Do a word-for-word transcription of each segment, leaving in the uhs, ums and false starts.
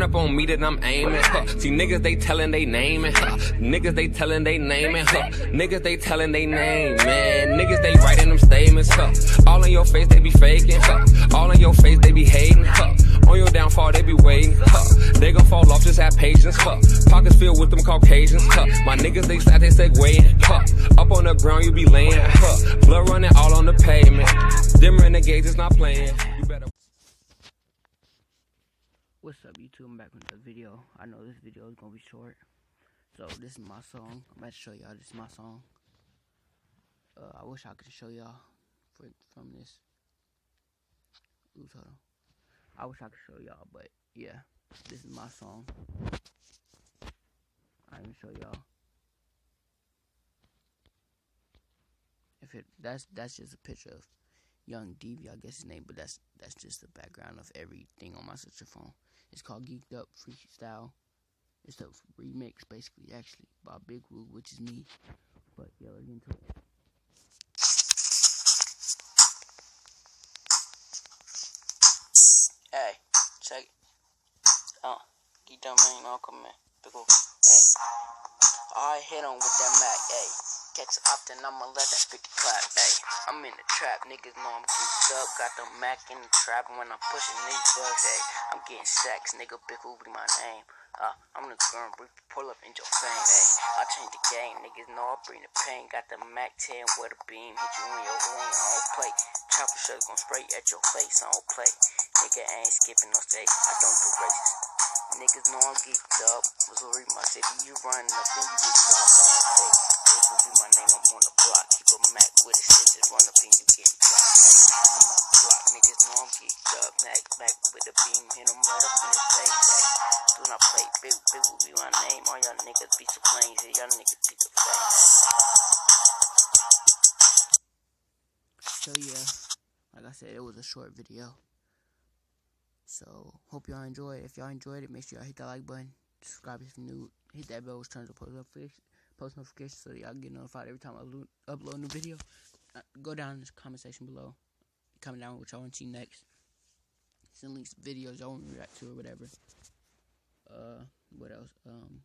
up on me that I'm aiming. Huh. See niggas they tellin' they naming. Huh. Niggas they tellin' they naming. Huh. Niggas they tellin' they name, man. Niggas they writing them statements. Huh. All in your face they be faking. Huh. All in your face they be hating. Huh. On your downfall they be waiting. Huh. They gon' fall off, just have patience. Huh. Pockets filled with them Caucasians. Huh. My niggas they slap, they segwaying. Huh. Up on the ground you be laying. Huh. Blood running all on the pavement. Them renegades is not playing. You better. What's up YouTube, I'm back with another video. I know this video is gonna be short, so this is my song. I'm about to show y'all, this is my song. uh, I wish I could show y'all from this. Oops, hold on. I wish I could show y'all, but yeah, this is my song. I'm gonna show y'all. If it that's that's just a picture of Young D V, I guess his name, but that's that's just the background of everything on my sister phone. It's called Geeked Up Freestyle. It's a remix, basically, actually, by Bigwoo, which is me. But yeah, let's get into it. Hey, check it. Oh, Geeked Up, man, no, come in. Bigwoo. Hey, I hit on with that Mac. Hey, catch it up, then I'ma let that fifty clap. Hey, I'm in the trap, niggas know I'm geeked up. Got the Mac in the trap, and when I'm pushing these bugs, hey, I'm getting stacks, nigga. Bigwoo be my name. Uh, I'm the girl, pull up in your fame, hey. I change the game, niggas know I bring the pain. Got the Mac ten with a beam, hit you in your lane, I don't play. Chopper shirt gon' spray at your face, I don't play. Nigga ain't skipping no stage, I don't do races. Niggas know I'm geeked up. Missouri, my city, you running up, then you get dropped. I don't play. This will be my name, I'm on the block. Keep a Mac with a stitches, run up and you get dropped. I'm on the block, niggas know I'm geeked up. Mac, Mac with a beam, hit them right up in the face, hey. Do not play, big, big will be my name. All y'all niggas be some flames, yeah, y'all niggas be the flames. So yeah, like I said, it was a short video. So hope y'all enjoyed. If y'all enjoyed it, make sure y'all hit that like button, subscribe if you're new, hit that bell which turns on post notifications, post notifications so y'all get notified every time I upload a new video. Uh, go down in the comment section below, comment down what y'all want to see next. Send links to videos y'all want me to react to or whatever. Uh, what else? Um,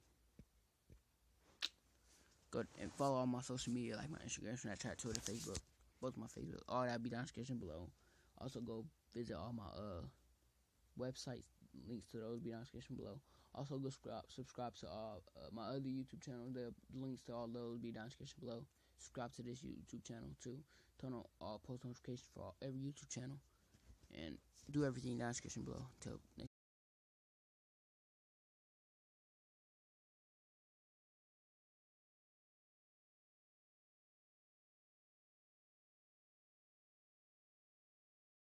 go and follow all my social media, like my Instagram, Snapchat, Twitter, Facebook, both my Facebook. All that be down in the description below. Also, go visit all my uh websites. Links to those be down in the description below. Also, go subscribe, subscribe to all uh, my other YouTube channel. The links to all those be down in the description below. Subscribe to this YouTube channel too. Turn on all post notifications for all, every YouTube channel, and do everything down in the description below. Till next.